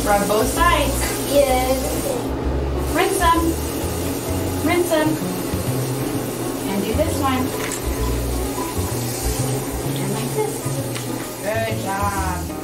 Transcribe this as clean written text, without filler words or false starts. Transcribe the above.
Rub both sides. Yeah. Rinse them. Rinse them. And do this one. And like this. Good job.